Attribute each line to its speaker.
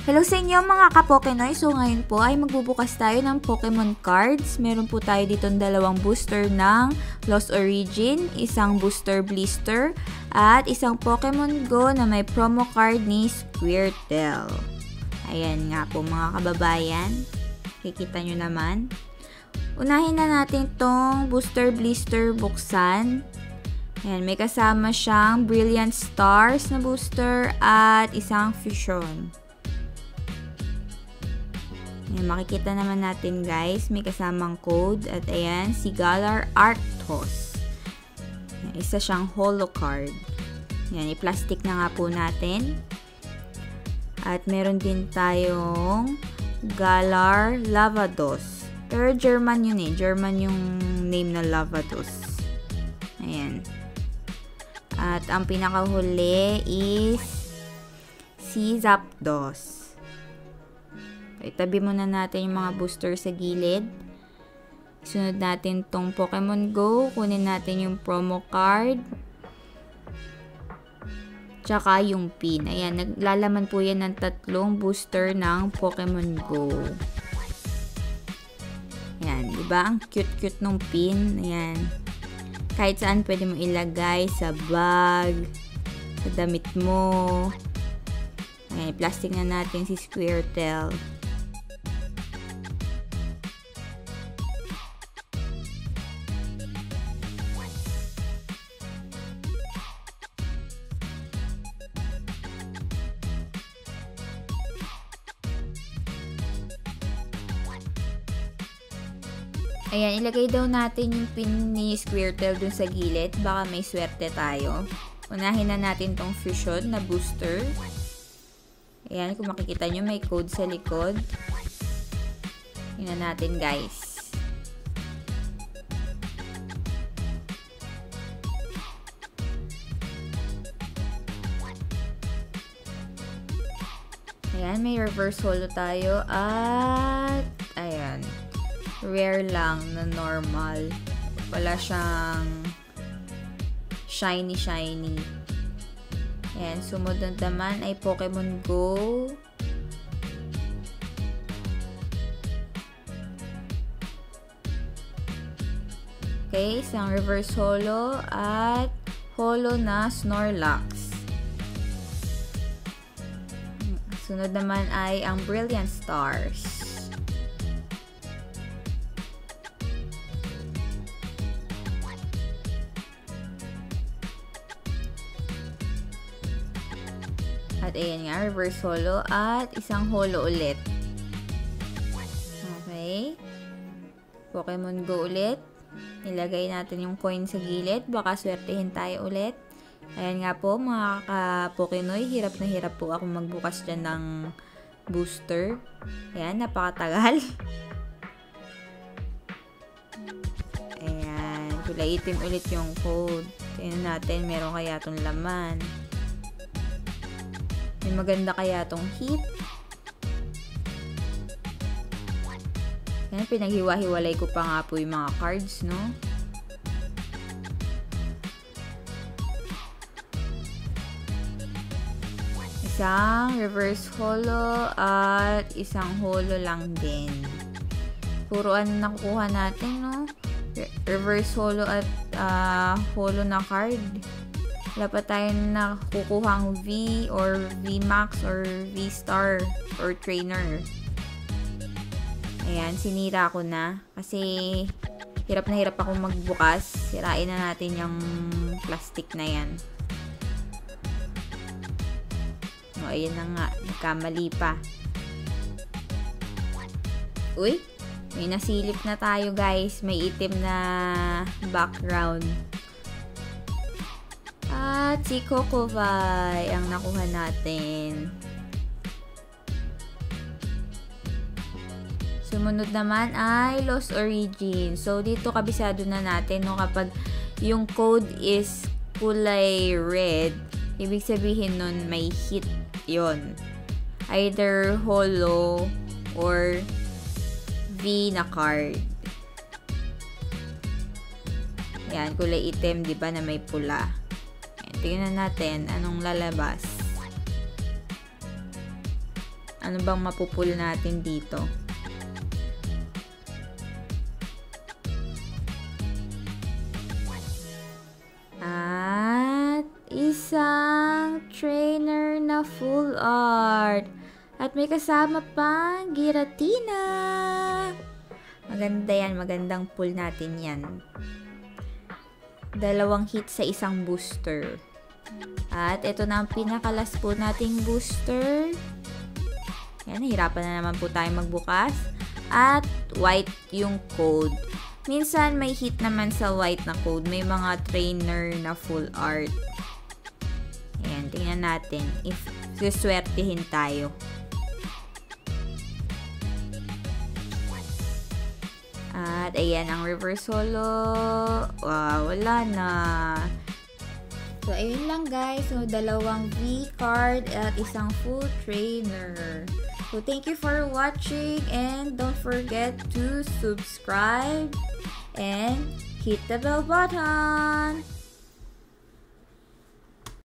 Speaker 1: Hello sa inyo mga ka-Pokenoy! So ngayon po ay magbubukas tayo ng Pokemon Cards. Meron po tayo dito dalawang booster ng Lost Origin, isang booster Blister, at isang Pokemon Go na may promo card ni Squirtle. Ayan nga po mga kababayan. Kikita nyo naman. Unahin na natin tong booster Blister buksan. Ayan, may kasama siyang Brilliant Stars na booster at isang Fusion. Ayan, makikita naman natin guys, may kasamang code at ayan, si Galar Arctos. Ayan, isa siyang holo card. Ayan, i-plastic na nga po natin. At meron din tayong Galar Lavados. Pero German yun eh, German yung name na Lavados. Ayan. At ang pinakahuli is si Zapdos. Itabi muna natin yung mga booster sa gilid. Sunod natin tong Pokemon Go. Kunin natin yung promo card. Tsaka yung pin. Ayan, naglalaman po yan ng tatlong booster ng Pokemon Go. Ayan, diba? Ang cute-cute nung pin. Ayan. Kahit saan pwede mo ilagay. Sa bag. Sa damit mo. Ayan, plastic na natin si Squirtle. Ayan, ilagay daw natin yung pin ni Squirtle dun sa gilid. Baka may swerte tayo. Unahin na natin tong Fusion na booster. Ayan, kung makikita nyo, may code sa likod. Tingnan natin guys. Ayan, may reverse holo tayo. At, ayan. Rare lang na normal. Wala siyang shiny. Ayan, sumunod naman ay Pokemon Go. Okay, isang reverse holo at holo na Snorlax. Sunod naman ay ang Brilliant Stars. At ayan nga, reverse holo at isang holo ulit. Okay. Pokemon Go ulit. Ilagay natin yung coin sa gilid. Baka swertehin tayo ulit. Ayan nga po mga ka-Pokenoy. Hirap na hirap po ako magbukas dyan ng booster. Ayan, napakatagal. Ayan. Kulay itim ulit yung code. Tingnan natin, meron kaya itong laman. May maganda kaya tong hit. Yan, pinaghiwa-hiwalay ko pa nga po yung mga cards, no? Isang reverse holo at isang holo lang din. Puro ano nakukuha natin, no? Reverse holo at holo na card. Wala pa tayong nakukuhang V or V Max or V Star or Trainer. Ayan, sinira ko na. Kasi hirap na hirap akong magbukas. Sirain na natin yung plastic na yan. O, ayan na nga. Nagkamali pa. Uy, may nasilip na tayo guys. May itim na background. At si Kokovai ang nakuha natin. Sumunod naman ay Lost Origin. So, dito kabisado na natin, no, kapag yung code is kulay red, ibig sabihin nun may hit yon. Either holo or V na card. Yan, kulay itim, di ba, na may pula. Tingnan natin anong lalabas. Ano bang mapupul natin dito? At isang trainer na full art. At may kasama pang Giratina. Maganda yan. Magandang pull natin yan. 2 hit sa isang booster. At ito na ang pinakalas po nating booster. Yan, nahirapan na naman po tayo magbukas. At white yung code. Minsan may hit naman sa white na code. May mga trainer na full art. Ayan, tingnan natin if suswertihin tayo. At ayan ang reverse holo. Wow, wala na. So, ayun lang guys. So, 2 V card at isang full trainer. So, thank you for watching and don't forget to subscribe and hit the bell button.